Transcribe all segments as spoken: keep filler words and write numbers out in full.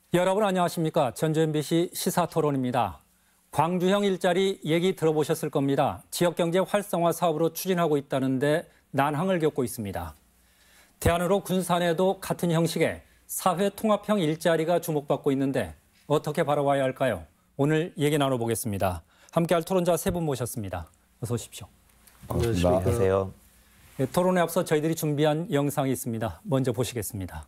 여러분 안녕하십니까? 전주엠비씨 시사토론입니다. 광주형 일자리 얘기 들어보셨을 겁니다. 지역경제 활성화 사업으로 추진하고 있다는데 난항을 겪고 있습니다. 대안으로 군산에도 같은 형식의 사회통합형 일자리가 주목받고 있는데 어떻게 바라봐야 할까요? 오늘 얘기 나눠보겠습니다. 함께할 토론자 세 분 모셨습니다. 어서 오십시오. 안녕하세요. 네, 토론에 앞서 저희들이 준비한 영상이 있습니다. 먼저 보시겠습니다.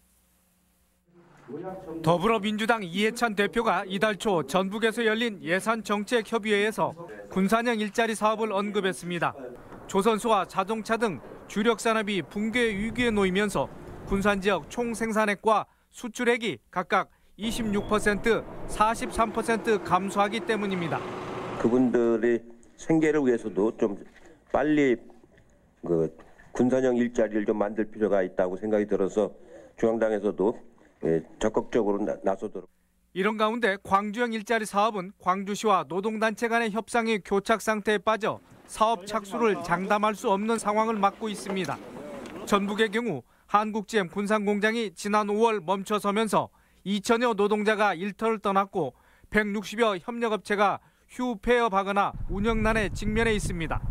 더불어민주당 이해찬 대표가 이달 초 전북에서 열린 예산정책협의회에서 군산형 일자리 사업을 언급했습니다. 조선소와 자동차 등 주력 산업이 붕괴 위기에 놓이면서 군산 지역 총 생산액과 수출액이 각각 이십육 퍼센트, 사십삼 퍼센트 감소하기 때문입니다. 그분들의 생계를 위해서도 좀 빨리 그 군산형 일자리를 좀 만들 필요가 있다고 생각이 들어서 중앙당에서도 예, 적극적으로 나, 나서도록. 이런 가운데 광주형 일자리 사업은 광주시와 노동단체 간의 협상이 교착 상태에 빠져 사업 착수를 장담할 수 없는 상황을 맞고 있습니다. 전북의 경우 한국지엠 군산공장이 지난 오월 멈춰서면서 이천여 노동자가 일터를 떠났고 백육십여 협력업체가 휴 폐업하거나 운영난에 직면해 있습니다.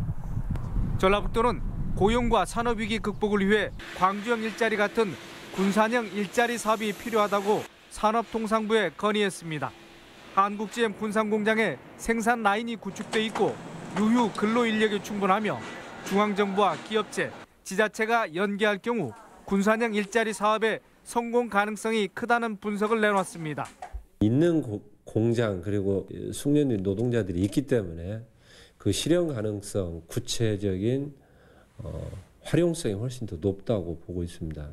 전라북도는 고용과 산업위기 극복을 위해 광주형 일자리 같은 군산형 일자리 사업이 필요하다고 산업통상부에 건의했습니다. 한국지엠 군산공장에 생산 라인이 구축돼 있고 유휴 근로인력이 충분하며 중앙정부와 기업체, 지자체가 연계할 경우 군산형 일자리 사업의 성공 가능성이 크다는 분석을 내놨습니다. 있는 고, 공장 그리고 숙련된 노동자들이 있기 때문에 그 실현 가능성, 구체적인 어, 활용성이 훨씬 더 높다고 보고 있습니다.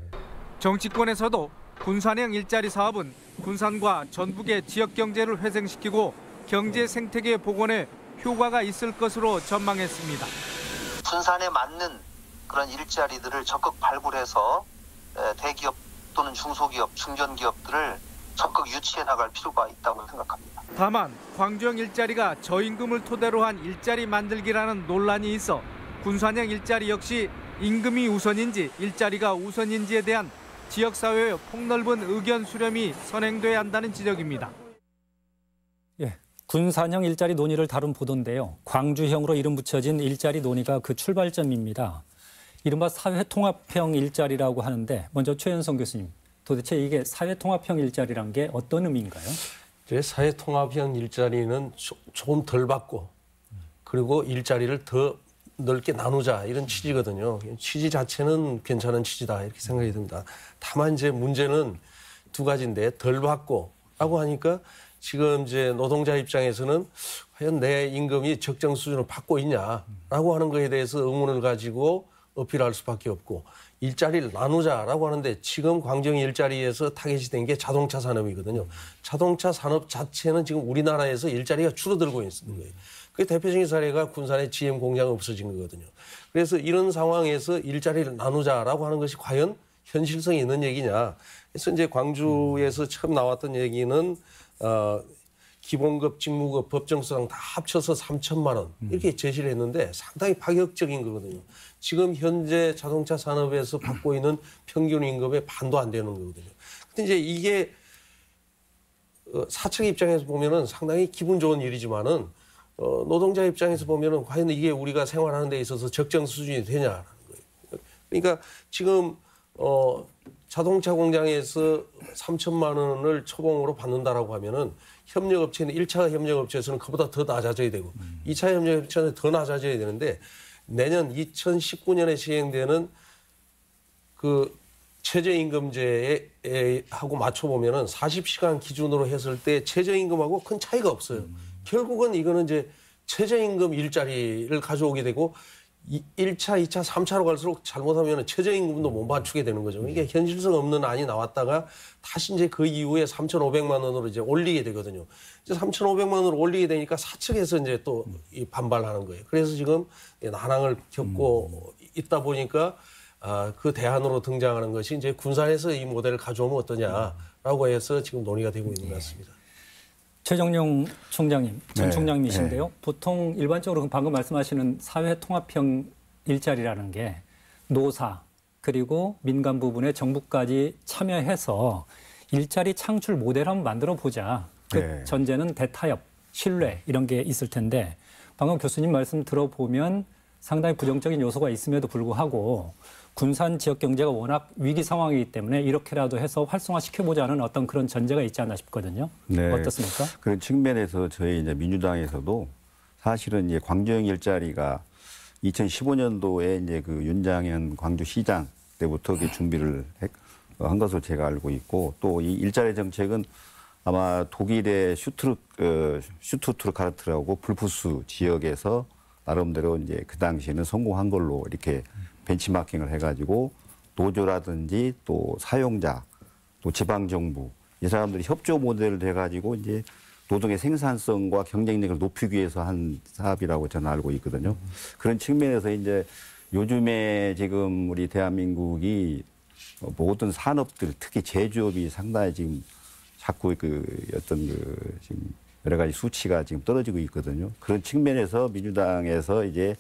정치권에서도 군산형 일자리 사업은 군산과 전북의 지역 경제를 회생시키고 경제 생태계 복원에 효과가 있을 것으로 전망했습니다. 군산에 맞는 그런 일자리들을 적극 발굴해서 대기업 또는 중소기업, 중견기업들을 적극 유치해 나갈 필요가 있다고 생각합니다. 다만 광주형 일자리가 저임금을 토대로 한 일자리 만들기라는 논란이 있어 군산형 일자리 역시 임금이 우선인지 일자리가 우선인지에 대한 지역사회의 폭넓은 의견 수렴이 선행돼야 한다는 지적입니다. 예, 군산형 일자리 논의를 다룬 보도인데요. 광주형으로 이름 붙여진 일자리 논의가 그 출발점입니다. 이른바 사회통합형 일자리라고 하는데 먼저 최현성 교수님, 도대체 이게 사회통합형 일자리란 게 어떤 의미인가요? 이제 사회통합형 일자리는 좀 덜 받고 그리고 일자리를 더 넓게 나누자 이런 취지거든요. 취지 자체는 괜찮은 취지다 이렇게 생각이 듭니다. 다만 이제 문제는 두 가지인데 덜 받고라고 하니까 지금 이제 노동자 입장에서는 과연 내 임금이 적정 수준을 받고 있냐라고 하는 것에 대해서 의문을 가지고 어필할 수밖에 없고 일자리를 나누자라고 하는데 지금 광주형 일자리에서 타겟이 된 게 자동차 산업이거든요. 자동차 산업 자체는 지금 우리나라에서 일자리가 줄어들고 있는 거예요. 그 대표적인 사례가 군산의 지엠 공장이 없어진 거거든요. 그래서 이런 상황에서 일자리를 나누자라고 하는 것이 과연 현실성이 있는 얘기냐. 그래서 이제 광주에서 처음 나왔던 얘기는 어, 기본급, 직무급, 법정수당 다 합쳐서 삼천만 원 이렇게 제시를 했는데 상당히 파격적인 거거든요. 지금 현재 자동차 산업에서 받고 있는 평균 임금의 반도 안 되는 거거든요. 근데 이제 이게 사측 입장에서 보면은 상당히 기분 좋은 일이지만은 어, 노동자 입장에서 보면은 과연 이게 우리가 생활하는 데 있어서 적정 수준이 되냐라는 거예요. 그러니까 지금 어, 자동차 공장에서 삼천만 원을 초봉으로 받는다라고 하면은 협력업체는 일 차 협력업체에서는 그보다 더 낮아져야 되고 음. 이 차 협력업체는 더 낮아져야 되는데 내년 이천십구 년에 시행되는 그 최저임금제에 하고 맞춰보면은 사십 시간 기준으로 했을 때 최저임금하고 큰 차이가 없어요. 음. 결국은 이거는 이제 최저임금 일자리를 가져오게 되고 일 차, 이 차, 삼 차로 갈수록 잘못하면 최저임금도 못 맞추게 되는 거죠. 이게 현실성 없는 안이 나왔다가 다시 이제 그 이후에 삼천오백만 원으로 이제 올리게 되거든요. 이제 삼천오백만 원으로 올리게 되니까 사측에서 이제 또 이 반발하는 거예요. 그래서 지금 난항을 겪고 있다 보니까 아, 그 대안으로 등장하는 것이 이제 군산에서 이 모델을 가져오면 어떠냐라고 해서 지금 논의가 되고 있는 것 같습니다. 최정용 총장님, 전 네, 총장님이신데요. 네. 보통 일반적으로 방금 말씀하시는 사회통합형 일자리라는 게 노사 그리고 민간 부분에 정부까지 참여해서 일자리 창출 모델 한번 만들어 보자. 그 네. 전제는 대타협, 신뢰 이런 게 있을 텐데 방금 교수님 말씀 들어보면 상당히 부정적인 요소가 있음에도 불구하고 군산 지역 경제가 워낙 위기 상황이기 때문에 이렇게라도 해서 활성화시켜보자는 어떤 그런 전제가 있지 않나 싶거든요. 네. 어떻습니까? 그런 측면에서 저희 이제 민주당에서도 사실은 이제 광주형 일자리가 이천십오 년도에 이제 그 윤장현 광주시장 때부터 그 준비를 했, 한 것으로 제가 알고 있고 또 이 일자리 정책은 아마 독일의 슈트루, 어, 슈투트루카르트라고 불푸스 지역에서 나름대로 이제 그 당시에는 성공한 걸로 이렇게 벤치마킹을 해가지고 노조라든지 또 사용자 또 지방정부 이 사람들이 협조 모델을 해가지고 이제 노동의 생산성과 경쟁력을 높이기 위해서 한 사업이라고 저는 알고 있거든요. 그런 측면에서 이제 요즘에 지금 우리 대한민국이 모든 산업들 특히 제조업이 상당히 지금 자꾸 그 어떤 그 지금 여러 가지 수치가 지금 떨어지고 있거든요. 그런 측면에서 민주당에서 이제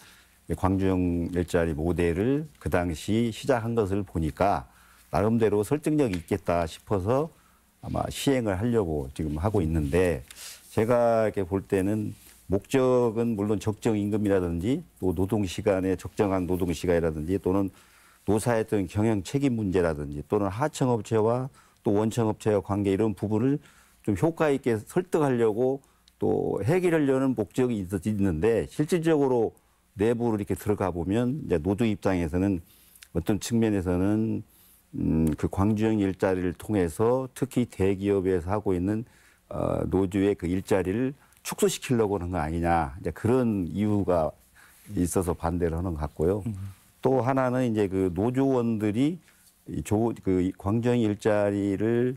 광주형 일자리 모델을 그 당시 시작한 것을 보니까 나름대로 설득력이 있겠다 싶어서 아마 시행을 하려고 지금 하고 있는데 제가 이렇게 볼 때는 목적은 물론 적정 임금이라든지 또 노동 시간에 적정한 노동 시간이라든지 또는 노사의 어떤 경영 책임 문제라든지 또는 하청업체와 또 원청업체와 관계 이런 부분을 좀 효과 있게 설득하려고 또 해결하려는 목적이 있는데 실질적으로 내부로 이렇게 들어가 보면 이제 노조 입장에서는 어떤 측면에서는 음, 그 광주형 일자리를 통해서 특히 대기업에서 하고 있는 어, 노조의 그 일자리를 축소시키려고 하는 거 아니냐 이제 그런 이유가 있어서 반대를 하는 것 같고요. 음. 또 하나는 이제 그 노조원들이 이 조, 그 광주형 일자리를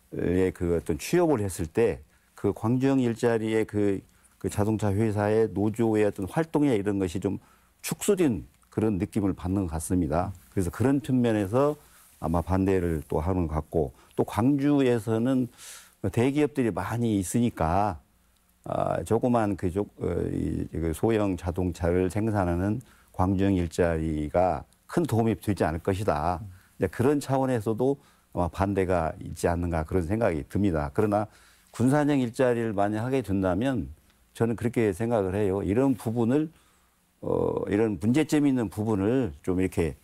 그 어떤 취업을 했을 때 그 광주형 일자리의 그, 그 자동차 회사의 노조의 어떤 활동이나 이런 것이 좀 축소된 그런 느낌을 받는 것 같습니다. 그래서 그런 측면에서 아마 반대를 또 하는 것 같고 또 광주에서는 대기업들이 많이 있으니까 아, 조그만 그, 조, 어, 이, 그 소형 자동차를 생산하는 광주형 일자리가 큰 도움이 되지 않을 것이다. 그런 차원에서도 아마 반대가 있지 않는가 그런 생각이 듭니다. 그러나 군산형 일자리를 만약 하게 된다면 저는 그렇게 생각을 해요. 이런 부분을 어, 이런 문제점 있는 부분을 좀 이렇게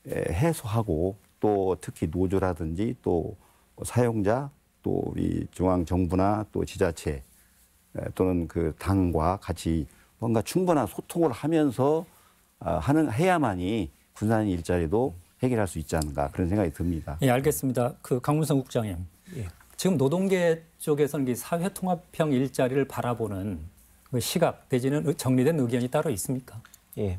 해소하고 또 특히 노조라든지 또 사용자 또 우리 중앙 정부나 또 지자체 또는 그 당과 같이 뭔가 충분한 소통을 하면서 하는 해야만이 군산 일자리도 해결할 수 있지 않는가 그런 생각이 듭니다. 예, 알겠습니다. 그 강문성 국장님, 예. 지금 노동계 쪽에서는 이 사회통합형 일자리를 바라보는 그 시각 내지는 정리된 의견이 따로 있습니까? 예.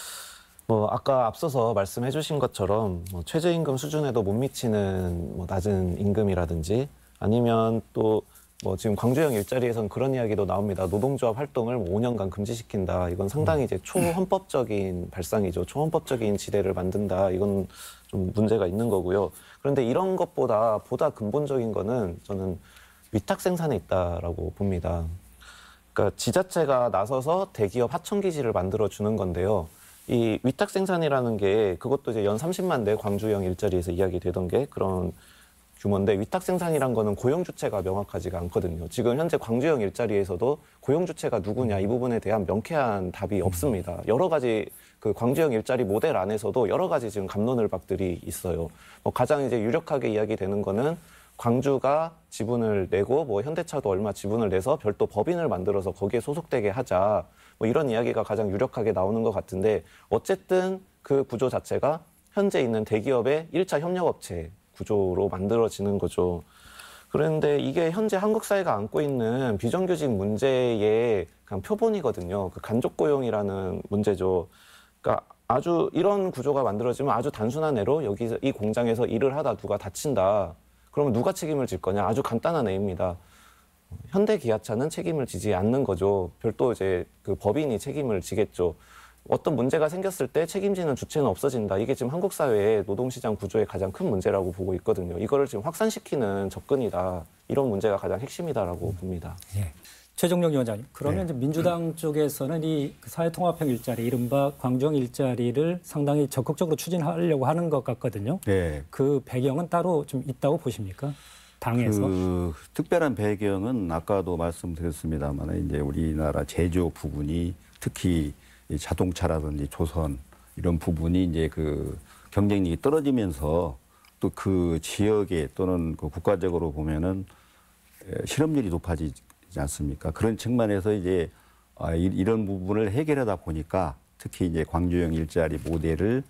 뭐 아까 앞서서 말씀해주신 것처럼 뭐 최저임금 수준에도 못 미치는 뭐 낮은 임금이라든지 아니면 또 뭐 지금 광주형 일자리에서는 그런 이야기도 나옵니다. 노동조합 활동을 뭐 오 년간 금지시킨다. 이건 상당히 이제 초헌법적인 발상이죠. 초헌법적인 지대를 만든다. 이건 좀 문제가 있는 거고요. 그런데 이런 것보다 보다 근본적인 거는 저는 위탁 생산에 있다라고 봅니다. 그러니까 지자체가 나서서 대기업 하청기지를 만들어 주는 건데요. 이 위탁 생산이라는 게 그것도 이제 연 삼십만 대 광주형 일자리에서 이야기되던 게 그런 규모인데 위탁 생산이란 거는 고용 주체가 명확하지가 않거든요. 지금 현재 광주형 일자리에서도 고용 주체가 누구냐 이 부분에 대한 명쾌한 답이 없습니다. 여러 가지 그 광주형 일자리 모델 안에서도 여러 가지 지금 갑론을박들이 있어요. 뭐 가장 이제 유력하게 이야기되는 거는 광주가 지분을 내고 뭐 현대차도 얼마 지분을 내서 별도 법인을 만들어서 거기에 소속되게 하자. 뭐 이런 이야기가 가장 유력하게 나오는 것 같은데 어쨌든 그 구조 자체가 현재 있는 대기업의 일 차 협력업체 구조로 만들어지는 거죠. 그런데 이게 현재 한국 사회가 안고 있는 비정규직 문제의 그냥 표본이거든요. 그 간접 고용이라는 문제죠. 그러니까 아주 이런 구조가 만들어지면 아주 단순한 예로 여기서 이 공장에서 일을 하다 누가 다친다. 그러면 누가 책임을 질 거냐? 아주 간단한 예입니다. 현대기아차는 책임을 지지 않는 거죠. 별도 이제 그 법인이 책임을 지겠죠. 어떤 문제가 생겼을 때 책임지는 주체는 없어진다. 이게 지금 한국 사회의 노동시장 구조의 가장 큰 문제라고 보고 있거든요. 이거를 지금 확산시키는 접근이다. 이런 문제가 가장 핵심이다라고 봅니다. 예. 최종용 위원장님, 그러면 네. 이제 민주당 쪽에서는 이 사회통합형 일자리, 이른바 광주형 일자리를 상당히 적극적으로 추진하려고 하는 것 같거든요. 네. 그 배경은 따로 좀 있다고 보십니까? 당에서? 그 특별한 배경은 아까도 말씀드렸습니다만 이제 우리나라 제조 부분이 특히 이 자동차라든지 조선 이런 부분이 이제 그 경쟁력이 떨어지면서 또 그 지역에 또는 그 국가적으로 보면은 실업률이 높아지지 않습니까? 그런 측면에서 이제 이런 부분을 해결하다 보니까 특히 이제 광주형 일자리 모델을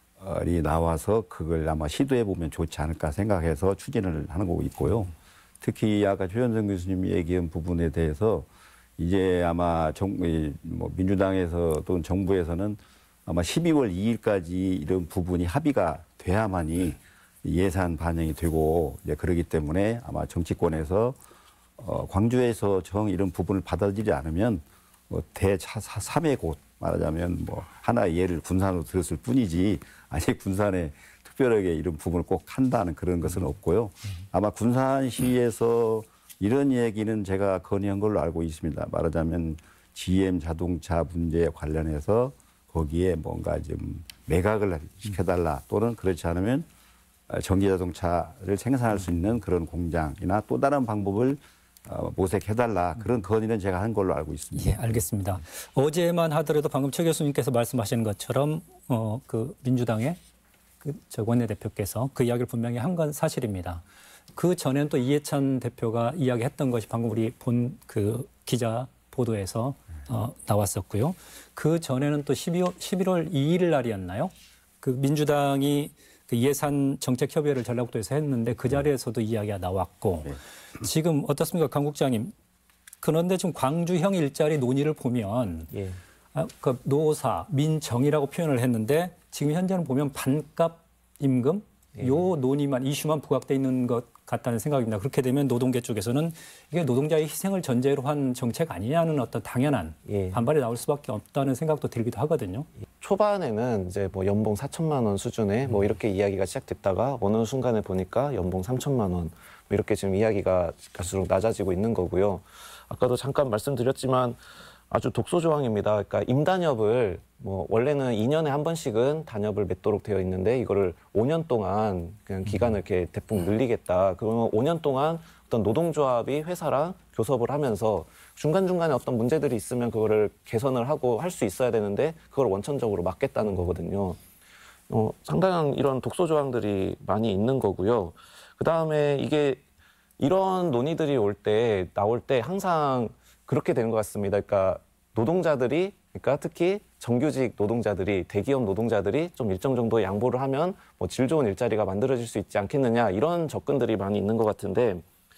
나와서 그걸 아마 시도해 보면 좋지 않을까 생각해서 추진을 하는 거고 있고요. 특히 아까 최현성 교수님이 얘기한 부분에 대해서 이제 아마 정, 뭐 민주당에서 또는 정부에서는 아마 십이월 이일까지 이런 부분이 합의가 돼야만이 예산 반영이 되고 이제 그러기 때문에 아마 정치권에서 어, 광주에서 정 이런 부분을 받아들이지 않으면 뭐 대차 삼의 곳 말하자면 뭐 하나의 예를 군산으로 들었을 뿐이지 아직 군산에 특별하게 이런 부분을 꼭 한다는 그런 것은 없고요. 아마 군산시에서 이런 얘기는 제가 건의한 걸로 알고 있습니다. 말하자면 지엠 자동차 문제에 관련해서 거기에 뭔가 좀 매각을 시켜달라 또는 그렇지 않으면 전기자동차를 생산할 수 있는 그런 공장이나 또 다른 방법을 모색해달라 그런 건의는 제가 한 걸로 알고 있습니다. 예, 알겠습니다. 어제만 하더라도 방금 최 교수님께서 말씀하시는 것처럼 어, 그 민주당의 그 저 원내대표께서 그 이야기를 분명히 한 건 사실입니다. 그 전에는 또 이해찬 대표가 이야기했던 것이 방금 우리 본 그 기자 보도에서 어, 나왔었고요. 그 전에는 또 십일월 이일 날이었나요? 그 민주당이 그 예산 정책 협의회를 전라북도에서 했는데 그 자리에서도 이야기가 나왔고 네. 지금 어떻습니까, 강 국장님? 그런데 지금 광주형 일자리 논의를 보면 예. 아, 그 노사, 민정이라고 표현을 했는데 지금 현재는 보면 반값 임금 예. 요 논의만 이슈만 부각돼 있는 것 같다는 생각입니다. 그렇게 되면 노동계 쪽에서는 이게 노동자의 희생을 전제로 한 정책 아니냐는 어떤 당연한 예. 반발이 나올 수밖에 없다는 생각도 들기도 하거든요. 초반에는 이제 뭐 연봉 사천만 원 수준에 뭐 이렇게 이야기가 시작됐다가 어느 순간에 보니까 연봉 삼천만 원 뭐 이렇게 지금 이야기가 갈수록 낮아지고 있는 거고요. 아까도 잠깐 말씀드렸지만 아주 독소 조항입니다. 그러니까 임단협을 뭐 원래는 이 년에 한 번씩은 단협을 맺도록 되어 있는데 이거를 오 년 동안 그냥 기간을 이렇게 대폭 늘리겠다. 그러면 오 년 동안 어떤 노동조합이 회사랑 교섭을 하면서 중간중간에 어떤 문제들이 있으면 그거를 개선을 하고 할 수 있어야 되는데 그걸 원천적으로 막겠다는 거거든요. 어, 상당한 이런 독소 조항들이 많이 있는 거고요. 그다음에 이게 이런 논의들이 올 때 나올 때 항상 그렇게 되는 것 같습니다. 그러니까 노동자들이, 그러니까 특히 정규직 노동자들이, 대기업 노동자들이 좀 일정 정도 양보를 하면 뭐 질 좋은 일자리가 만들어질 수 있지 않겠느냐 이런 접근들이 많이 있는 것 같은데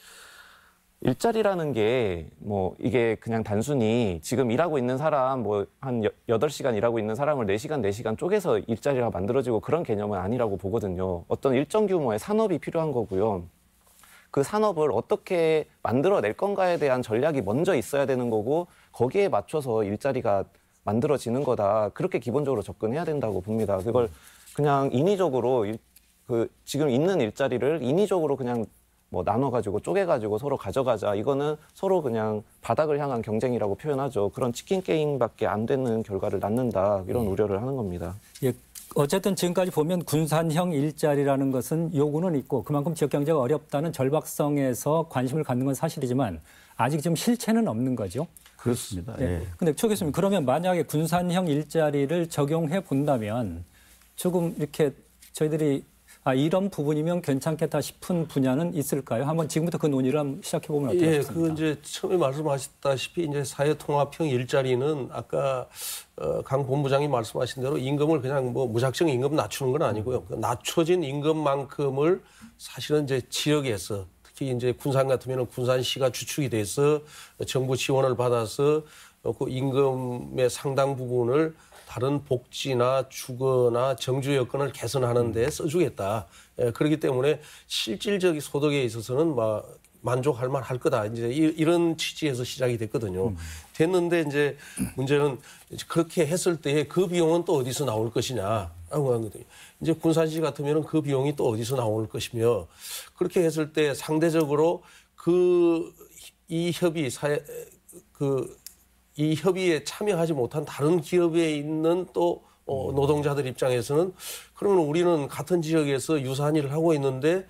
일자리라는 게 뭐 이게 그냥 단순히 지금 일하고 있는 사람 뭐 한 여덟 시간 일하고 있는 사람을 네 시간, 네 시간 쪼개서 일자리가 만들어지고 그런 개념은 아니라고 보거든요. 어떤 일정 규모의 산업이 필요한 거고요. 그 산업을 어떻게 만들어낼 건가에 대한 전략이 먼저 있어야 되는 거고 거기에 맞춰서 일자리가 만들어지는 거다. 그렇게 기본적으로 접근해야 된다고 봅니다. 그걸 그냥 인위적으로 그 지금 있는 일자리를 인위적으로 그냥 뭐 나눠가지고 쪼개가지고 서로 가져가자. 이거는 서로 그냥 바닥을 향한 경쟁이라고 표현하죠. 그런 치킨 게임밖에 안 되는 결과를 낳는다. 이런 우려를 하는 겁니다. 예. 어쨌든 지금까지 보면 군산형 일자리라는 것은 요구는 있고 그만큼 지역경제가 어렵다는 절박성에서 관심을 갖는 건 사실이지만 아직 좀 실체는 없는 거죠. 그렇습니다. 네. 예. 근데 최 교수님 그러면 만약에 군산형 일자리를 적용해 본다면 조금 이렇게 저희들이 아, 이런 부분이면 괜찮겠다 싶은 분야는 있을까요? 한번 지금부터 그 논의를 한번 시작해 보면 어떨까요? 예, 그 이제 처음에 말씀하셨다시피 이제 사회통합형 일자리는 아까 어, 강 본부장이 말씀하신 대로 임금을 그냥 뭐 무작정 임금 낮추는 건 아니고요. 그 낮춰진 임금만큼을 사실은 이제 지역에서 특히 이제 군산 같으면은 군산시가 주축이 돼서 정부 지원을 받아서 그 임금의 상당 부분을 다른 복지나 주거나 정주 여건을 개선하는 데 써주겠다. 예, 그렇기 때문에 실질적 소득에 있어서는 막 만족할 만할 거다. 이제 이런 취지에서 시작이 됐거든요. 음. 됐는데 이제 문제는 그렇게 했을 때 그 비용은 또 어디서 나올 것이냐. 이제 군산시 같으면 그 비용이 또 어디서 나올 것이며 그렇게 했을 때 상대적으로 그 이 협의 사회 그 이 협의에 참여하지 못한 다른 기업에 있는 또 어, 노동자들 입장에서는 그러면 우리는 같은 지역에서 유사한 일을 하고 있는데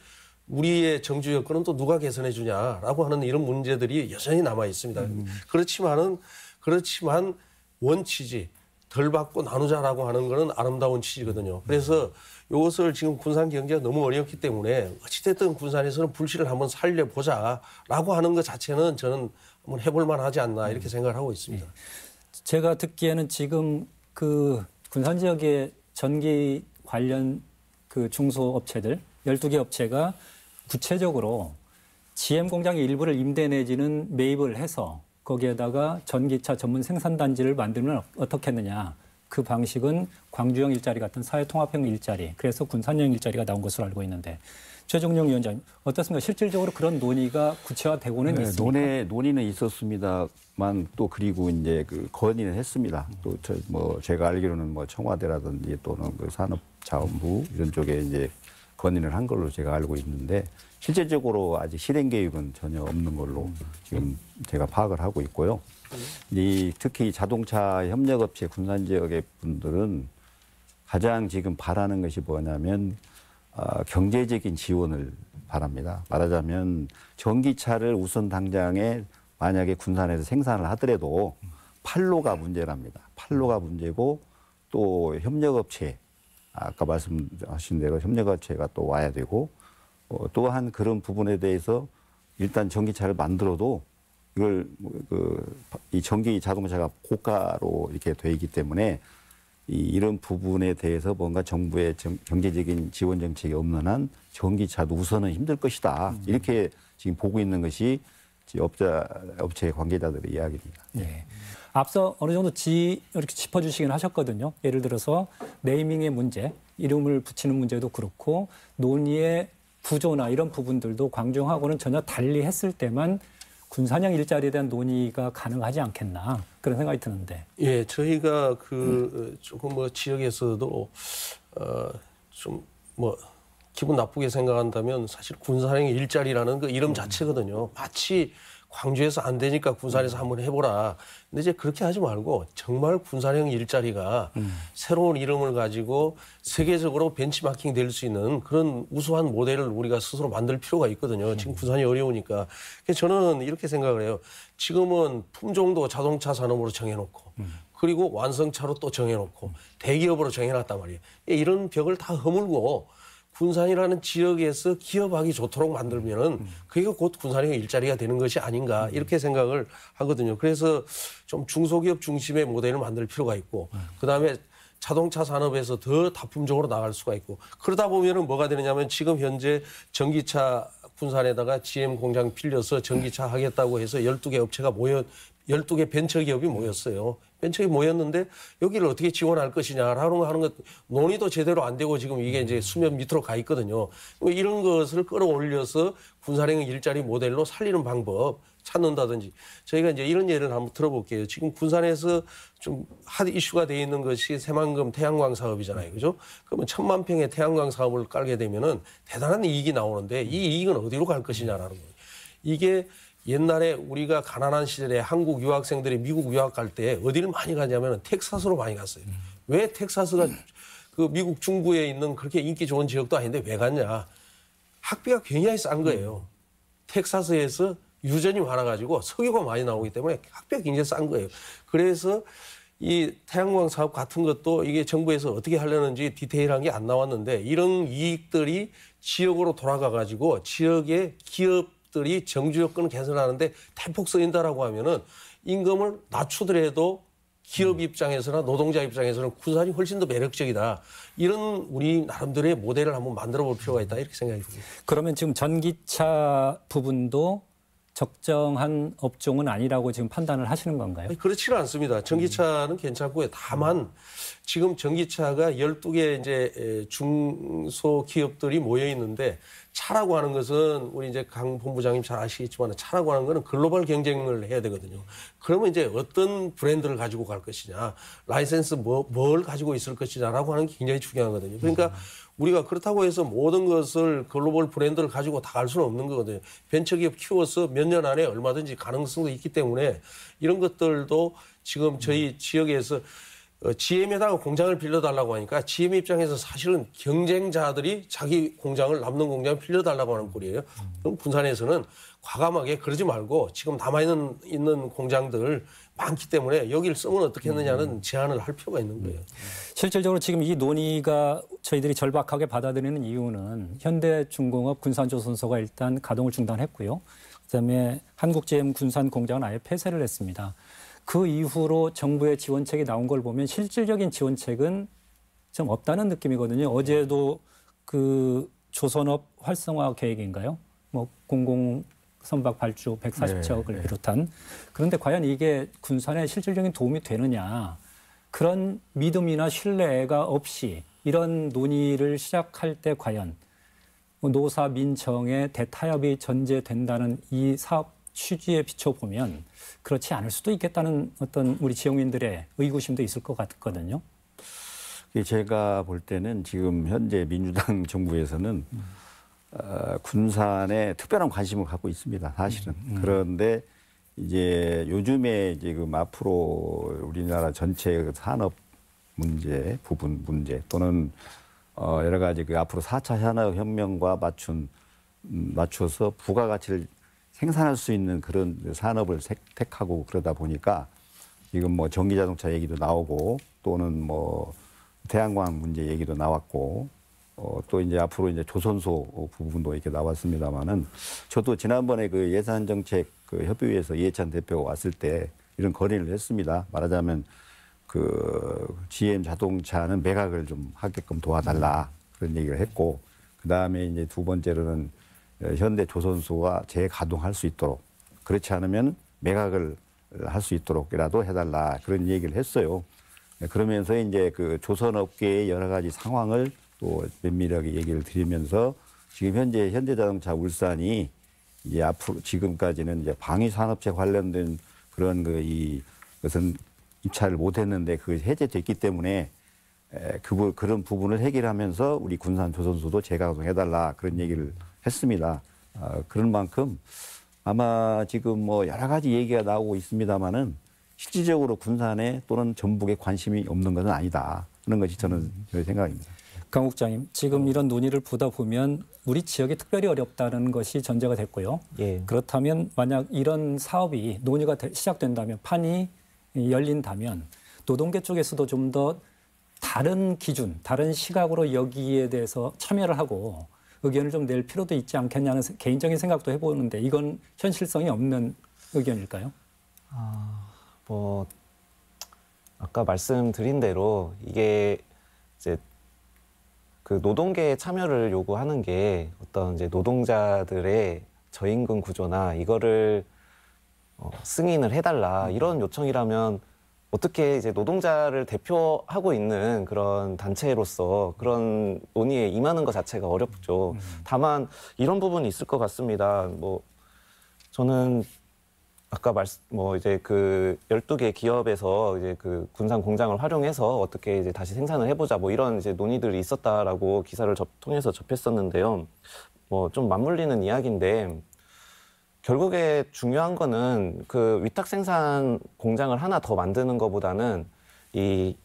우리의 정주 여건은 또 누가 개선해 주냐라고 하는 이런 문제들이 여전히 남아 있습니다. 음. 그렇지만은 그렇지만 원치지 덜 받고 나누자라고 하는 것은 아름다운 취지거든요. 그래서 이것을 지금 군산 경제가 너무 어렵기 때문에 어찌됐든 군산에서는 불씨를 한번 살려보자라고 하는 것 자체는 저는 한번 해볼 만하지 않나 이렇게 생각을 하고 있습니다. 제가 듣기에는 지금 그 군산 지역의 전기 관련 그 중소업체들 열두 개 업체가 구체적으로 지엠 공장의 일부를 임대 내지는 매입을 해서 거기에다가 전기차 전문 생산단지를 만들면 어떻겠느냐. 그 방식은 광주형 일자리 같은 사회통합형 일자리, 그래서 군산형 일자리가 나온 것으로 알고 있는데 최종용 위원장님 어떻습니까? 실질적으로 그런 논의가 구체화되고는 네, 있습니까? 논의, 논의는 있었습니다만 또 그리고 이제 그 건의는 했습니다. 또 저 뭐 제가 알기로는 뭐 청와대라든지 또는 그 산업자원부 이런 쪽에 이제 건의를 한 걸로 제가 알고 있는데 실제적으로 아직 실행 계획은 전혀 없는 걸로 지금 제가 파악을 하고 있고요. 이 특히 자동차 협력업체 군산 지역의 분들은 가장 지금 바라는 것이 뭐냐면 어, 경제적인 지원을 바랍니다. 말하자면 전기차를 우선 당장에 만약에 군산에서 생산을 하더라도 판로가 문제랍니다. 판로가 문제고 또 협력업체 아까 말씀하신 대로 협력업체가 또 와야 되고 어, 또한 그런 부분에 대해서 일단 전기차를 만들어도 이걸 그 이 전기 자동차가 고가로 이렇게 돼 있기 때문에 이 이런 부분에 대해서 뭔가 정부의 정, 경제적인 지원 정책이 없는 한 전기차도 우선은 힘들 것이다. 음. 이렇게 지금 보고 있는 것이 업자 업체 관계자들의 이야기입니다. 네. 앞서 어느 정도 지 이렇게 짚어주시긴 하셨거든요. 예를 들어서 네이밍의 문제, 이름을 붙이는 문제도 그렇고 논의의 구조나 이런 부분들도 광주형하고는 전혀 달리 했을 때만 군산형 일자리에 대한 논의가 가능하지 않겠나 그런 생각이 드는데. 예, 저희가 그 조금 뭐 지역에서도 어 좀 뭐 기분 나쁘게 생각한다면 사실 군산형 일자리라는 그 이름 자체거든요. 마치 광주에서 안 되니까 군산에서 한번 해보라. 근데 이제 그렇게 하지 말고 정말 군산형 일자리가 음. 새로운 이름을 가지고 세계적으로 벤치마킹 될 수 있는 그런 우수한 모델을 우리가 스스로 만들 필요가 있거든요. 지금 군산이 어려우니까. 그래서 저는 이렇게 생각을 해요. 지금은 품종도 자동차 산업으로 정해놓고 음. 그리고 완성차로 또 정해놓고 대기업으로 정해놨단 말이에요. 이런 벽을 다 허물고 군산이라는 지역에서 기업하기 좋도록 만들면은 그게 곧 군산형 일자리가 되는 것이 아닌가 이렇게 생각을 하거든요. 그래서 좀 중소기업 중심의 모델을 만들 필요가 있고 그다음에 자동차 산업에서 더 다품종으로 나갈 수가 있고 그러다 보면은 뭐가 되느냐면 지금 현재 전기차 군산에다가 지엠 공장 빌려서 전기차 하겠다고 해서 열두 개 업체가 모여 열두 개 벤처기업이 모였어요. 벤처기업이 모였는데 여기를 어떻게 지원할 것이냐라는 하는 것 논의도 제대로 안 되고 지금 이게 이제 수면 밑으로 가 있거든요. 이런 것을 끌어올려서 군산형 일자리 모델로 살리는 방법 찾는다든지 저희가 이제 이런 예를 한번 들어볼게요. 지금 군산에서 좀 핫 이슈가 돼 있는 것이 새만금 태양광 사업이잖아요. 그죠? 그러면 천만 평의 태양광 사업을 깔게 되면은 대단한 이익이 나오는데 이 이익은 어디로 갈 것이냐라는 거예요. 이게 옛날에 우리가 가난한 시절에 한국 유학생들이 미국 유학 갈 때 어디를 많이 가냐면 텍사스로 많이 갔어요. 왜 텍사스가 그 미국 중부에 있는 그렇게 인기 좋은 지역도 아닌데 왜 갔냐. 학비가 굉장히 싼 거예요. 텍사스에서 유전이 많아가지고 석유가 많이 나오기 때문에 학비가 굉장히 싼 거예요. 그래서 이 태양광 사업 같은 것도 이게 정부에서 어떻게 하려는지 디테일한 게 안 나왔는데 이런 이익들이 지역으로 돌아가가지고 지역의 기업 들이 정주 여건을 개선하는데 대폭 쓰인다라고 하면은 임금을 낮추더라도 기업 입장에서나 노동자 입장에서는 군산이 훨씬 더 매력적이다. 이런 우리 나름대로의 모델을 한번 만들어 볼 필요가 있다. 이렇게 생각이 듭니다. 그러면 지금 전기차 부분도 적정한 업종은 아니라고 지금 판단을 하시는 건가요? 아니, 그렇지는 않습니다. 전기차는 괜찮고요. 다만 지금 전기차가 열두 개 이제 중소기업들이 모여 있는데 차라고 하는 것은 우리 이제 강 본부장님 잘 아시겠지만 차라고 하는 것은 글로벌 경쟁을 해야 되거든요. 그러면 이제 어떤 브랜드를 가지고 갈 것이냐, 라이센스 뭐, 뭘 가지고 있을 것이냐라고 하는 게 굉장히 중요하거든요. 그러니까 우리가 그렇다고 해서 모든 것을 글로벌 브랜드를 가지고 다 갈 수는 없는 거거든요. 벤처기업 키워서 몇 년 안에 얼마든지 가능성도 있기 때문에 이런 것들도 지금 저희 지역에서 어, 지엠에다가 공장을 빌려달라고 하니까 지엠 입장에서 사실은 경쟁자들이 자기 공장을 남는 공장을 빌려달라고 하는 꼴이에요. 그럼 군산에서는 과감하게 그러지 말고 지금 남아있는 있는 공장들 많기 때문에 여기를 쓰면 어떻겠느냐는 제안을 할 필요가 있는 거예요. 실질적으로 지금 이 논의가 저희들이 절박하게 받아들이는 이유는 현대중공업 군산조선소가 일단 가동을 중단했고요. 그다음에 한국지엠 군산 공장은 아예 폐쇄를 했습니다. 그 이후로 정부의 지원책이 나온 걸 보면 실질적인 지원책은 좀 없다는 느낌이거든요. 어제도 그 조선업 활성화 계획인가요? 뭐 공공 선박 발주 백사십억을 비롯한. 그런데 과연 이게 군산에 실질적인 도움이 되느냐. 그런 믿음이나 신뢰가 없이 이런 논의를 시작할 때 과연 노사 민청의 대타협이 전제된다는 이 사업 취지에 비춰보면 그렇지 않을 수도 있겠다는 어떤 우리 지역민들의 의구심도 있을 것 같거든요. 제가 볼 때는 지금 현재 민주당 정부에서는 음. 어, 군산에 특별한 관심을 갖고 있습니다. 사실은. 음. 그런데 이제 요즘에 지금 앞으로 우리나라 전체 산업 문제, 부분 문제 또는 어, 여러 가지 그 앞으로 사 차 산업혁명과 맞춘, 음, 맞춰서 부가가치를 생산할 수 있는 그런 산업을 택하고 그러다 보니까 지금 뭐 전기자동차 얘기도 나오고 또는 뭐 태양광 문제 얘기도 나왔고 어, 또 이제 앞으로 이제 조선소 부분도 이렇게 나왔습니다만은 저도 지난번에 그 예산정책 그 협의회에서 이해찬 대표가 왔을 때 이런 건의를 했습니다. 말하자면 그 지엠 자동차는 매각을 좀 하게끔 도와달라 그런 얘기를 했고 그 다음에 이제 두 번째로는 현대 조선소가 재가동할 수 있도록 그렇지 않으면 매각을 할 수 있도록이라도 해달라 그런 얘기를 했어요. 그러면서 이제 그 조선업계의 여러 가지 상황을 또 면밀하게 얘기를 드리면서 지금 현재 현대자동차 울산이 이제 앞으로 지금까지는 이제 방위산업체 관련된 그런 그 이 것은 입찰을 못했는데 그게 해제됐기 때문에 그 그런 부분을 해결하면서 우리 군산 조선소도 재가동해달라 그런 얘기를 했습니다. 어, 그런 만큼 아마 지금 뭐 여러 가지 얘기가 나오고 있습니다만은 실질적으로 군산에 또는 전북에 관심이 없는 것은 아니다 하는 것이 저는 저의 생각입니다. 강 국장님, 지금 이런 논의를 보다 보면 우리 지역이 특별히 어렵다는 것이 전제가 됐고요. 예. 그렇다면 만약 이런 사업이 논의가 시작된다면 판이 열린다면 노동계 쪽에서도 좀 더 다른 기준, 다른 시각으로 여기에 대해서 참여를 하고 의견을 좀 낼 필요도 있지 않겠냐는 개인적인 생각도 해보는데 이건 현실성이 없는 의견일까요? 아, 뭐 아까 말씀드린 대로 이게 이제 그 노동계의 참여를 요구하는 게 어떤 이제 노동자들의 저임금 구조나 이거를 어, 승인을 해달라 이런 요청이라면 어떻게 이제 노동자를 대표하고 있는 그런 단체로서 그런 논의에 임하는 것 자체가 어렵죠. 다만 이런 부분이 있을 것 같습니다. 뭐 저는 아까 말씀 뭐 이제 그 열두 개 기업에서 이제 그 군산 공장을 활용해서 어떻게 이제 다시 생산을 해보자 뭐 이런 이제 논의들이 있었다라고 기사를 접, 통해서 접했었는데요. 뭐 좀 맞물리는 이야기인데. 결국에 중요한 거는 그 위탁 생산 공장을 하나 더 만드는 것보다는 이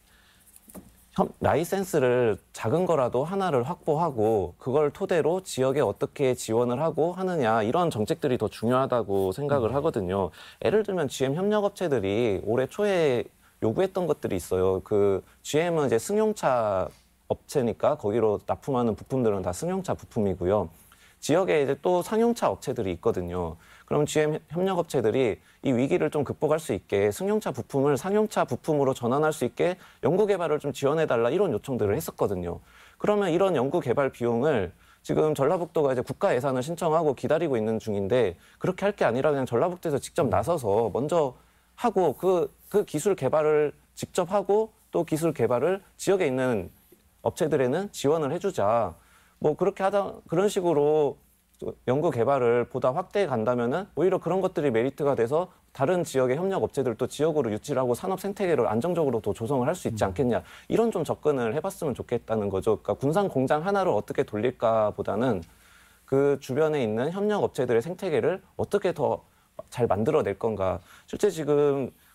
라이센스를 작은 거라도 하나를 확보하고 그걸 토대로 지역에 어떻게 지원을 하고 하느냐 이런 정책들이 더 중요하다고 생각을 하거든요. 예를 들면 지엠 협력업체들이 올해 초에 요구했던 것들이 있어요. 그 지엠은 이제 승용차 업체니까 거기로 납품하는 부품들은 다 승용차 부품이고요. 지역에 이제 또 상용차 업체들이 있거든요. 그럼 지엠 협력업체들이 이 위기를 좀 극복할 수 있게 승용차 부품을 상용차 부품으로 전환할 수 있게 연구개발을 좀 지원해달라 이런 요청들을 했었거든요. 그러면 이런 연구개발 비용을 지금 전라북도가 이제 국가 예산을 신청하고 기다리고 있는 중인데 그렇게 할 게 아니라 그냥 전라북도에서 직접 나서서 먼저 하고 그, 그 기술 개발을 직접 하고 또 기술 개발을 지역에 있는 업체들에는 지원을 해주자. 뭐 그렇게 하다 그런 식으로 연구 개발을 보다 확대해 간다면은 오히려 그런 것들이 메리트가 돼서 다른 지역의 협력 업체들도 지역으로 유치를 하고 산업 생태계를 안정적으로 더 조성을 할 수 있지 않겠냐 이런 좀 접근을 해봤으면 좋겠다는 거죠. 그러니까 군산 공장 하나를 어떻게 돌릴까보다는 그 주변에 있는 협력 업체들의 생태계를 어떻게 더 잘 만들어낼 건가. 실제 지금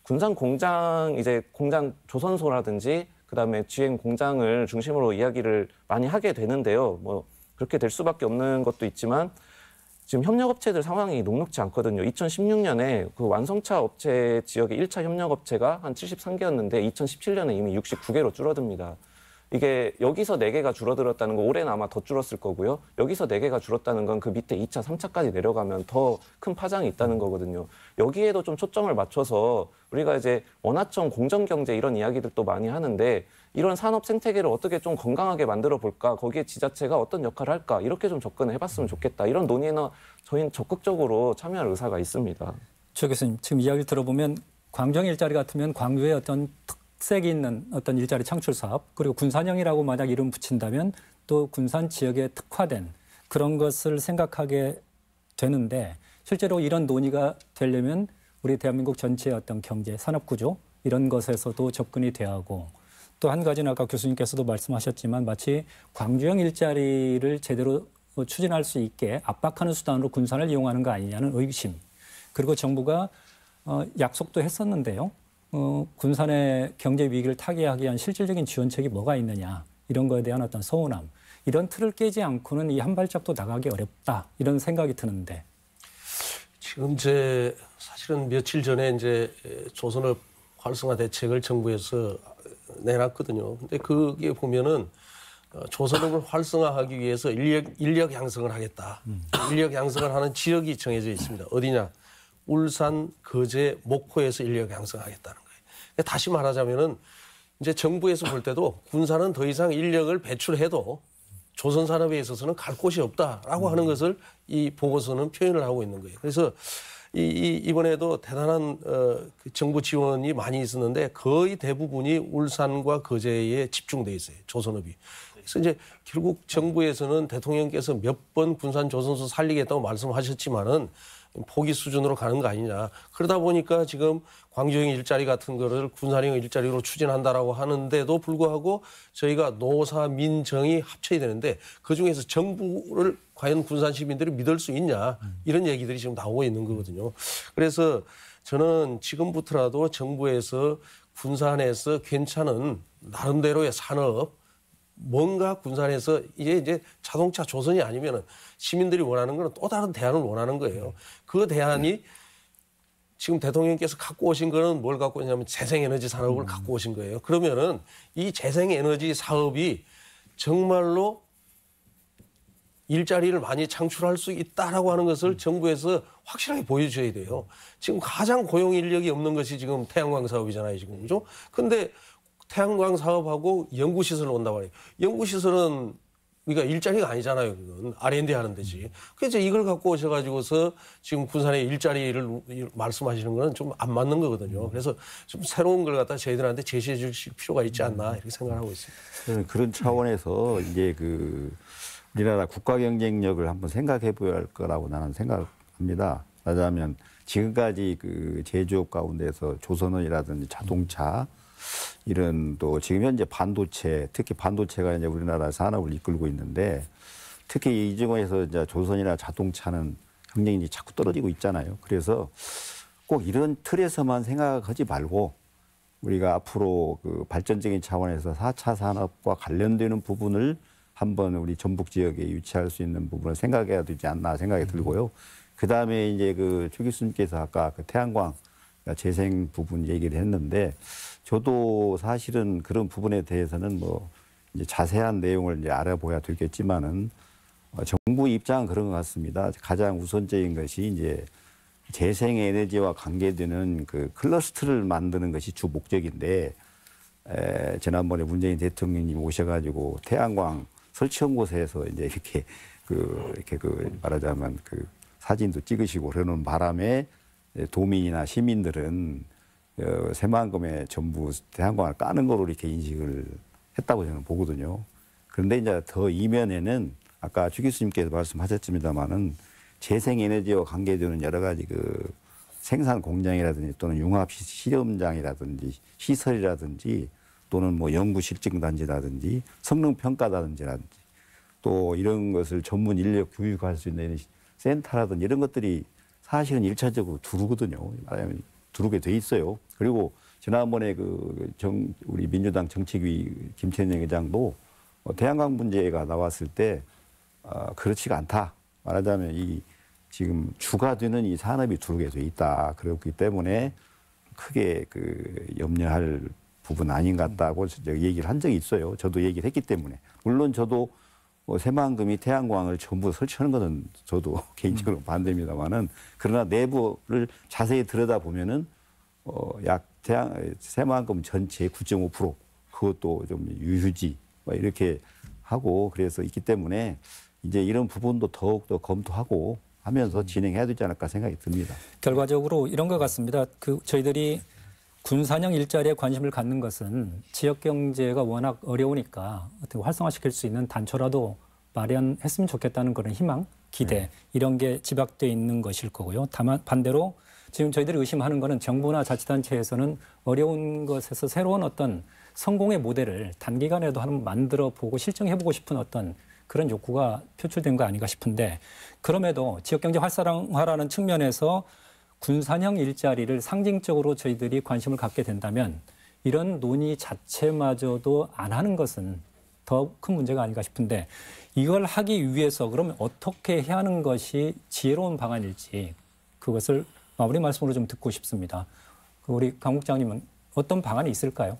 군산 공장 이제 공장 조선소라든지 그다음에 지행 공장을 중심으로 이야기를 많이 하게 되는데요. 뭐 그렇게 될 수밖에 없는 것도 있지만 지금 협력업체들 상황이 녹록지 않거든요. 이천십육 년에 그 완성차 업체 지역의 일 차 협력업체가 한 칠십삼 개였는데 이천십칠 년에 이미 육십구 개로 줄어듭니다. 이게 여기서 네 개가 줄어들었다는 건 올해는 아마 더 줄었을 거고요. 여기서 네 개가 줄었다는 건 그 밑에 이 차, 삼 차까지 내려가면 더 큰 파장이 있다는 거거든요. 여기에도 좀 초점을 맞춰서 우리가 이제 원화청 공정경제 이런 이야기들도 많이 하는데 이런 산업 생태계를 어떻게 좀 건강하게 만들어 볼까, 거기에 지자체가 어떤 역할을 할까, 이렇게 좀 접근을 해봤으면 좋겠다. 이런 논의나 저희는 적극적으로 참여할 의사가 있습니다. 조 교수님, 지금 이야기를 들어보면 광주형 일자리 같으면 광주의 어떤 특색이 있는 어떤 일자리 창출 사업, 그리고 군산형이라고 만약 이름 붙인다면 또 군산 지역에 특화된 그런 것을 생각하게 되는데, 실제로 이런 논의가 되려면 우리 대한민국 전체의 어떤 경제, 산업 구조 이런 것에서도 접근이 돼야 하고, 또 한 가지는 아까 교수님께서도 말씀하셨지만 마치 광주형 일자리를 제대로 추진할 수 있게 압박하는 수단으로 군산을 이용하는 거 아니냐는 의심, 그리고 정부가 어, 약속도 했었는데요. 어, 군산의 경제 위기를 타개하기 위한 실질적인 지원책이 뭐가 있느냐, 이런 거에 대한 어떤 서운함, 이런 틀을 깨지 않고는 이 한 발짝도 나가기 어렵다, 이런 생각이 드는데. 지금 제 사실은 며칠 전에 이제 조선업 활성화 대책을 정부에서 내놨거든요. 근데 그게 보면은 조선업을 활성화하기 위해서 인력, 인력 양성을 하겠다. 음. 인력 양성을 하는 지역이 정해져 있습니다. 어디냐? 울산, 거제, 목포에서 인력 양성하겠다는 거예요. 그러니까 다시 말하자면은 이제 정부에서 볼 때도 군산은 더 이상 인력을 배출해도 조선 산업에 있어서는 갈 곳이 없다라고 음. 하는 것을 이 보고서는 표현을 하고 있는 거예요. 그래서 이, 이 이번에도 대단한 어, 그 정부 지원이 많이 있었는데 거의 대부분이 울산과 거제에 집중돼 있어요. 조선업이. 그래서 이제 결국 정부에서는 대통령께서 몇 번 군산 조선소 살리겠다고 말씀하셨지만은 포기 수준으로 가는 거 아니냐. 그러다 보니까 지금 광주형 일자리 같은 거를 군산형 일자리로 추진한다라고 하는데도 불구하고 저희가 노사, 민, 정이 합쳐야 되는데 그중에서 정부를 과연 군산 시민들이 믿을 수 있냐, 이런 얘기들이 지금 나오고 있는 거거든요. 그래서 저는 지금부터라도 정부에서 군산에서 괜찮은 나름대로의 산업, 뭔가 군산에서 이제 이제 자동차 조선이 아니면은 시민들이 원하는 거는 또 다른 대안을 원하는 거예요. 그 대안이 지금 대통령께서 갖고 오신 거는 뭘 갖고 오냐면 재생에너지 산업을 음. 갖고 오신 거예요. 그러면은 이 재생에너지 사업이 정말로 일자리를 많이 창출할 수 있다라고 하는 것을 음. 정부에서 확실하게 보여줘야 돼요. 지금 가장 고용 인력이 없는 것이 지금 태양광 사업이잖아요, 지금. 그죠? 근데 태양광 사업하고 연구시설 온다고 해요. 연구시설은 그러니까 일자리가 아니잖아요. 그건 알 앤 디 하는 데지. 그래서 이걸 갖고 오셔가지고서 지금 군산의 일자리를 말씀하시는 건 좀 안 맞는 거거든요. 그래서 좀 새로운 걸 갖다 저희들한테 제시해 주실 필요가 있지 않나 이렇게 생각하고 있습니다. 그런 차원에서 이제 그 우리나라 국가 경쟁력을 한번 생각해 보여야 할 거라고 나는 생각합니다. 말하자면 지금까지 그 제조업 가운데서 조선업이라든지 자동차 이런 또 지금 현재 반도체, 특히 반도체가 이제 우리나라 산업을 이끌고 있는데 특히 이 중에서 이제 조선이나 자동차는 경쟁력이 자꾸 떨어지고 있잖아요. 그래서 꼭 이런 틀에서만 생각하지 말고 우리가 앞으로 그 발전적인 차원에서 사 차 산업과 관련되는 부분을 한번 우리 전북 지역에 유치할 수 있는 부분을 생각해야 되지 않나 생각이 들고요. 그 다음에 이제 그 조 교수님께서 아까 그 태양광 재생 부분 얘기를 했는데 저도 사실은 그런 부분에 대해서는 뭐 이제 자세한 내용을 이제 알아봐야 되겠지만은 어, 정부 입장은 그런 것 같습니다. 가장 우선적인 것이 이제 재생에너지와 관계되는 그 클러스터를 만드는 것이 주 목적인데 에, 지난번에 문재인 대통령님 오셔가지고 태양광 설치한 곳에서 이제 이렇게 그 이렇게 그 말하자면 그 사진도 찍으시고 그러는 바람에 도민이나 시민들은 어, 새만금에 전부 태양광을 까는 거로 이렇게 인식을 했다고 저는 보거든요. 그런데 이제 더 이면에는 아까 주 교수님께서 말씀하셨습니다만은 재생에너지와 관계되는 여러 가지 그 생산 공장이라든지 또는 융합 실험장이라든지 시설이라든지 또는 뭐 연구 실증단지라든지 성능 평가단지라든지 또 이런 것을 전문 인력 교육할 수 있는 센터라든지 이런 것들이 사실은 일차적으로 두르거든요. 말하자면 들어오게 돼 있어요. 그리고 지난번에 그 정, 우리 민주당 정책위 김천영 의장도 태양광 문제가 나왔을 때 어, 그렇지가 않다. 말하자면 이 지금 주가 되는 이 산업이 들어오게 돼 있다. 그렇기 때문에 크게 그 염려할 부분 아닌 것 같다고 얘기를 한 적이 있어요. 저도 얘기를 했기 때문에. 물론 저도 뭐 새만금이 태양광을 전부 설치하는 것은 저도 개인적으로 반대입니다만은 그러나 내부를 자세히 들여다보면은 어, 약 태양, 새만금 전체 구 점 오 퍼센트 그것도 좀 유휴지 뭐 이렇게 하고 그래서 있기 때문에 이제 이런 부분도 더욱더 검토하고 하면서 진행해야 되지 않을까 생각이 듭니다. 결과적으로 이런 것 같습니다. 그 저희들이 군산형 일자리에 관심을 갖는 것은 지역 경제가 워낙 어려우니까 어떻게 활성화시킬 수 있는 단초라도 마련했으면 좋겠다는 그런 희망, 기대 네. 이런 게 집약돼 있는 것일 거고요. 다만 반대로 지금 저희들이 의심하는 거는 정부나 자치단체에서는 어려운 것에서 새로운 어떤 성공의 모델을 단기간에도 한번 만들어 보고 실증해 보고 싶은 어떤 그런 욕구가 표출된 거 아닌가 싶은데 그럼에도 지역경제 활성화라는 측면에서 군산형 일자리를 상징적으로 저희들이 관심을 갖게 된다면 이런 논의 자체마저도 안 하는 것은 더 큰 문제가 아닌가 싶은데 이걸 하기 위해서 그러면 어떻게 해야 하는 것이 지혜로운 방안일지 그것을 마무리 말씀으로 좀 듣고 싶습니다. 우리 강 국장님은 어떤 방안이 있을까요?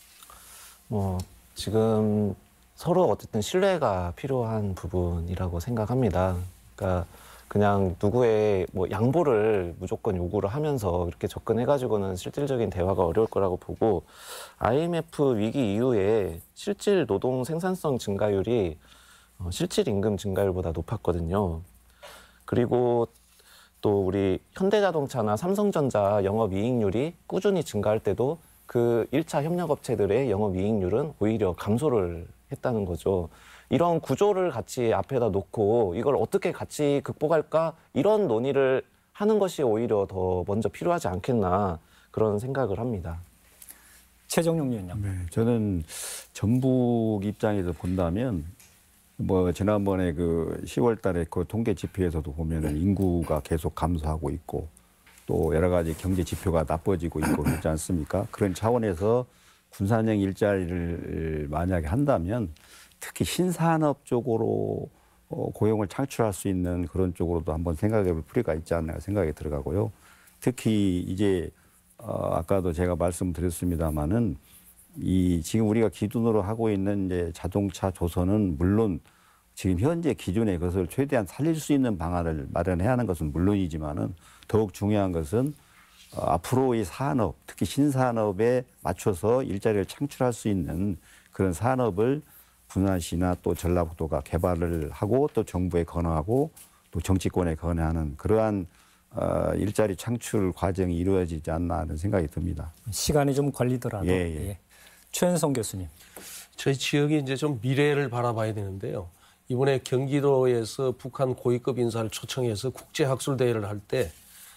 뭐 지금 서로 어쨌든 신뢰가 필요한 부분이라고 생각합니다. 그러니까 그냥 누구의 뭐 양보를 무조건 요구를 하면서 이렇게 접근해가지고는 실질적인 대화가 어려울 거라고 보고 아이엠에프 위기 이후에 실질 노동 생산성 증가율이 실질 임금 증가율보다 높았거든요. 그리고 또 우리 현대자동차나 삼성전자 영업이익률이 꾸준히 증가할 때도 그 일 차 협력업체들의 영업이익률은 오히려 감소를 했다는 거죠. 이런 구조를 같이 앞에다 놓고 이걸 어떻게 같이 극복할까 이런 논의를 하는 것이 오히려 더 먼저 필요하지 않겠나 그런 생각을 합니다. 최종용 위원장. 네, 저는 전북 입장에서 본다면 뭐 지난번에 그 시월 달에 그 통계 지표에서도 보면은 인구가 계속 감소하고 있고 또 여러 가지 경제 지표가 나빠지고 있고 그렇지 않습니까? 그런 차원에서 군산형 일자리를 만약에 한다면 특히 신산업 쪽으로 고용을 창출할 수 있는 그런 쪽으로도 한번 생각해 볼 필요가 있지 않나 생각이 들어가고요. 특히 이제 어 아까도 제가 말씀드렸습니다마는 이 지금 우리가 기준으로 하고 있는 이제 자동차 조선은 물론 지금 현재 기준에 그것을 최대한 살릴 수 있는 방안을 마련해야 하는 것은 물론이지만은 더욱 중요한 것은 어, 앞으로의 산업, 특히 신산업에 맞춰서 일자리를 창출할 수 있는 그런 산업을 군산시나 또 전라북도가 개발을 하고 또 정부에 건의하고 또 정치권에 건의하는 그러한 어, 일자리 창출 과정이 이루어지지 않나 하는 생각이 듭니다. 시간이 좀 걸리더라도. 예, 예. 예. 최은성 교수님. 저희 지역이 이제 좀 미래를 바라봐야 되는데요. 이번에 경기도에서 북한 고위급 인사를 초청해서 국제학술대회를 할 때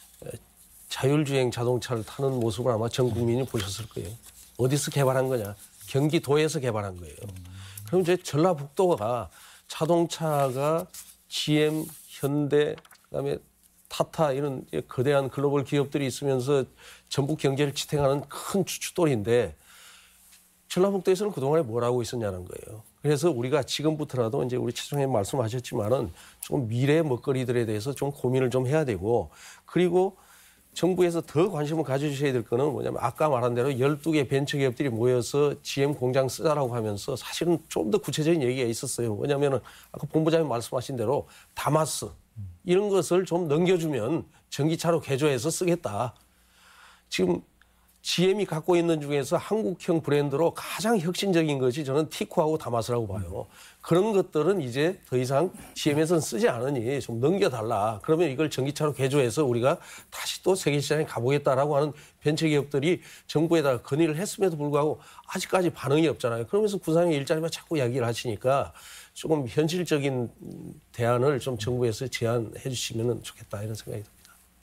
자율주행 자동차를 타는 모습을 아마 전 국민이 보셨을 거예요. 어디서 개발한 거냐? 경기도에서 개발한 거예요. 그럼 이제 전라북도가 자동차가 지엠, 현대, 그다음에 타타 이런 거대한 글로벌 기업들이 있으면서 전북 경제를 지탱하는 큰 주춧돌인데 전라북도에서는 그동안에 뭘 하고 있었냐는 거예요. 그래서 우리가 지금부터라도 이제 우리 최종님 말씀하셨지만은 조금 미래 먹거리들에 대해서 좀 고민을 좀 해야 되고 그리고 정부에서 더 관심을 가져주셔야 될 거는 뭐냐면 아까 말한 대로 열두 개 벤처기업들이 모여서 지엠 공장 쓰자라고 하면서 사실은 좀 더 구체적인 얘기가 있었어요. 왜냐하면 아까 본부장님 말씀하신 대로 다마스 이런 것을 좀 넘겨주면 전기차로 개조해서 쓰겠다. 지금 지엠이 갖고 있는 중에서 한국형 브랜드로 가장 혁신적인 것이 저는 티코하고 다마스라고 봐요. 그런 것들은 이제 더 이상 지엠에서는 쓰지 않으니 좀 넘겨달라. 그러면 이걸 전기차로 개조해서 우리가 다시 또 세계시장에 가보겠다라고 하는 벤처기업들이 정부에다가 건의를 했음에도 불구하고 아직까지 반응이 없잖아요. 그러면서 군산형 일자리만 자꾸 이야기를 하시니까 조금 현실적인 대안을 좀 정부에서 제안해 주시면 좋겠다 이런 생각이 듭니다.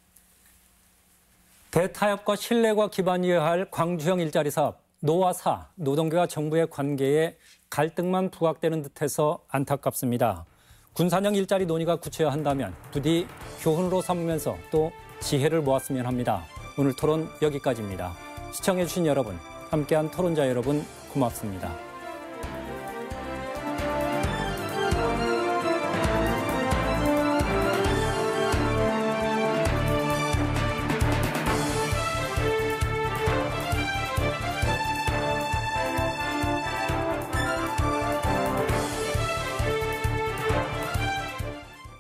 대타협과 신뢰가 기반이어야 할 광주형 일자리 사업, 노와 사, 노동계와 정부의 관계에 갈등만 부각되는 듯해서 안타깝습니다. 군산형 일자리 논의가 굳혀야 한다면 부디 교훈으로 삼으면서 또 지혜를 모았으면 합니다. 오늘 토론 여기까지입니다. 시청해주신 여러분, 함께한 토론자 여러분 고맙습니다.